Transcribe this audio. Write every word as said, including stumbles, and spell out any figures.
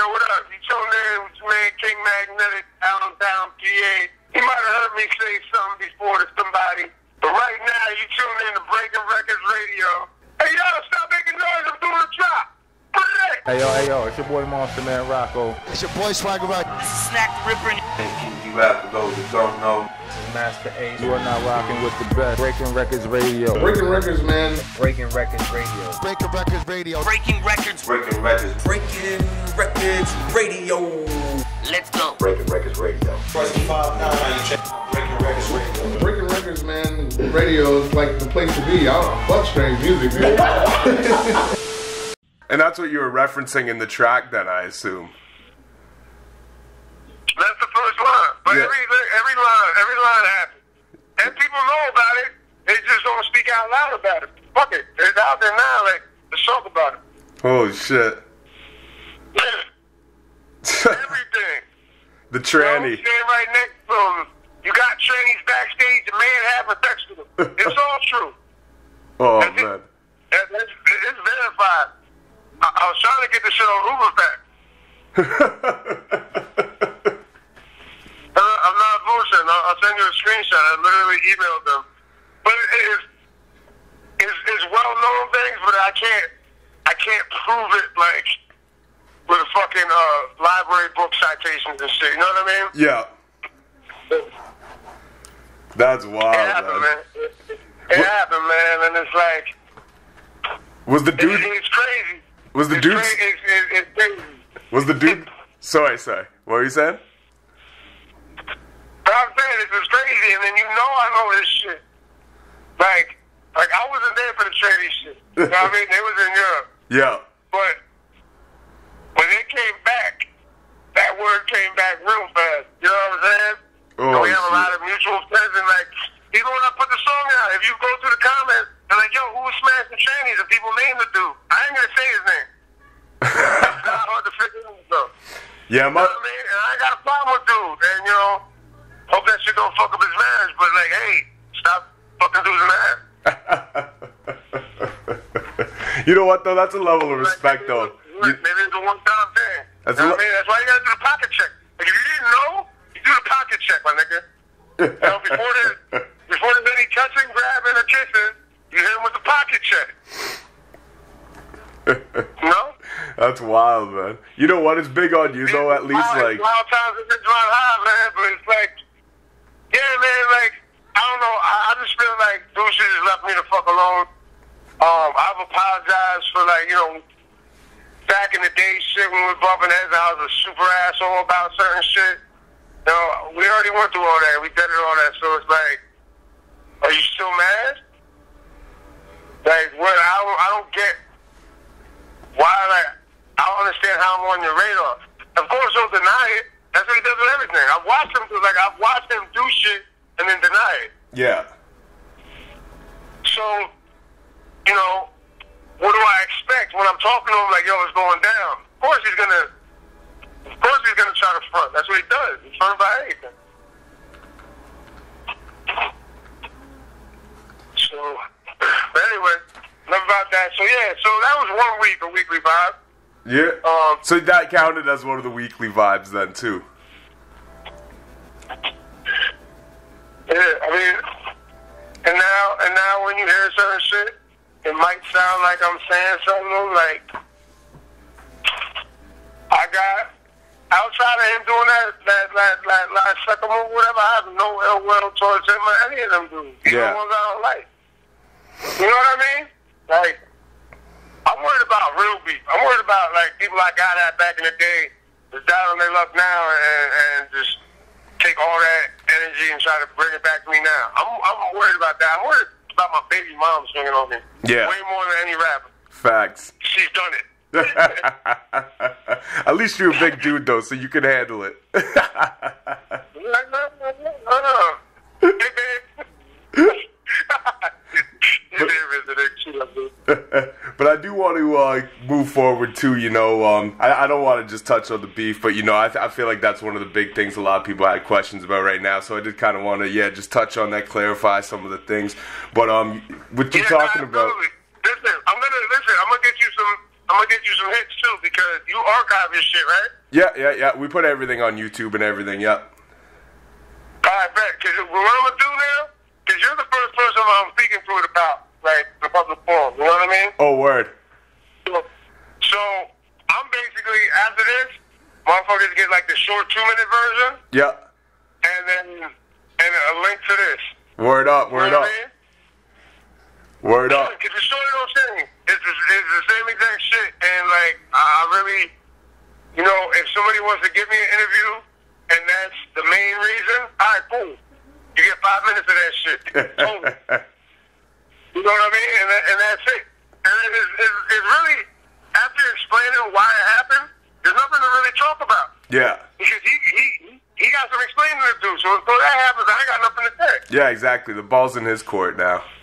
Yo, what up? You tuned in with your man King Magnetic out on down P A. You might have heard me say something before to somebody, but right now you tuned in to Breaking Records Radio. Hey, yo, stop making noise. I'm doing a drop. Put it in. Hey, yo, hey, yo, it's your boy Monster Man Rocco. It's your boy Swagger Rock. This is Snack the Ripper. Hey, you have to those that don't know. This is Master Ace. You are not rocking with the best. Breaking Records Radio. Breaking Records, man. Breaking Records Radio. Breaking Records Radio. Breaking Records. Breaking Records. Breaking Records Radio. Let's go. Breaking Records Radio. Breaking Records Radio. Breaking Records, man. Radio is like the place to be. I don't fuck strange music, dude. And that's what you were referencing in the track, then, I assume. That's the first line. But Yeah. every every line, every line happens. And people know about it. They just don't speak out loud about it. Fuck it. It's out there now. Like, let's talk about it. Holy shit. Everything. The tranny. You know, standing right next to them. You got trannies backstage. The man having sex with them. It's all true. Oh, That's man. It. That, that's, it's verified. I, I was trying to get this shit on Uber back. uh, I'm not bullshitting. I'll, I'll send you a screenshot. I literally emailed them. But it is it's, it's well-known things, but I can't I can't prove it like with fucking uh, library book citations and shit. You know what I mean? Yeah. That's wild, It happened, man. man. It, it, it happened, man, and it's like Was the dude... it, it's crazy. Was the it's dude... Crazy. It's, it's, it's crazy. Was the dude... Sorry, sorry. What were you saying? But I'm saying this is crazy, and then you know I know this shit. Like, like I wasn't there for the tradie shit. You know what I mean? They was in Europe. Yeah. But when they came back, that word came back real fast. You know what I'm saying? Oh, and we have shit. a lot of mutual friends, and like, even when I put the song out, if you go through the comments, they're like, yo, who was smashing trannies? And people name the dude. I ain't gonna say his name. It's not hard to figure out, though. Yeah, You my... know what I mean? And I ain't got a problem with dude. And, you know, hope that shit don't fuck up his marriage. But, like, hey, stop fucking dudes marriage. You know what, though? That's a level of respect, like, maybe though. It was, You- maybe it's a one-time thing. That's You know a what I mean? That's why you gotta do the pocket check. Like, if you didn't know, you do the pocket check, my nigga. You know, before there's, before there's any touching, grabbing, or kissing, you hit him with the pocket check. You know? That's wild, man. You know what? It's big on you, though, at least, wild, like... Wild times have been drawn high, man, but it's like, yeah, man, like, I don't know, I, I just feel like dude should just left me the fuck alone. Um, I've apologized for, like, you know, back in the day shit when we were bumping heads, I was a super asshole about certain shit. You know, we already went through all that. We did all that, so it's like, are you still mad? Like, what, I don't, I don't get why, like, I don't understand how I'm on your radar. Of course, he'll deny it. That's what he does with everything. I've watched him do, like, I've watched him do shit and then deny it. Yeah. So, you know, what do I expect when I'm talking to him like, yo, it's going down? Of course he's gonna, of course he's gonna try to front. That's what he does. He's front by anything. So, but anyway, enough about that. So yeah, so that was one week, a weekly vibe. Yeah. Um, So that counted as one of the weekly vibes then, too. Yeah, I mean, and now, and now when you hear certain shit, it might sound like I'm saying something like, I got, outside of him doing that, that, that, that last second move, whatever, I have no ill will towards him or any of them dudes. Even Yeah. the ones I don't like. You know what I mean? Like, I'm worried about real beef. I'm worried about, like, people I got at back in the day that's down on their luck now and, and just take all that energy and try to bring it back to me now. I'm, I'm worried about that. I'm worried about my baby mom swinging on me. Yeah. Way more than any rapper. Facts. She's done it. At least you're a big dude, though, so you can handle it. No, no, no, no, no. Hey, babe. But I do want to uh, move forward too. You know, um, I, I don't want to just touch on the beef, but you know, I, I feel like that's one of the big things a lot of people had questions about right now. So I did kind of want to, yeah, just touch on that, clarify some of the things. But um, what you yeah, talking absolutely. about? Listen, I'm gonna listen. I'm gonna get you some I'm gonna get you some hits too because you archive your shit, right? Yeah, yeah, yeah. We put everything on YouTube and everything. Yep. All right, bet. Because what I'm gonna do now, because you're the first person I'm speaking to it about, like the public forum. You know what I mean? Oh, word. So, so I'm basically after this, motherfuckers get like the short two minute version. Yeah. And then and a link to this. Word up, word you know up. What I mean? Word up. Because the story don't change. It's, it's, it's the same exact shit. And like, I really, you know, if somebody wants to give me an interview and that's the main reason, all right, cool. You get five minutes of that shit. Boom. You know what I mean? And, that, and that's it. And it's, it's, it's really, after explaining why it happened, there's nothing to really talk about. Yeah. Because he he he got some explaining to do. So until that happens, I ain't got nothing to say. Yeah, exactly. The ball's in his court now.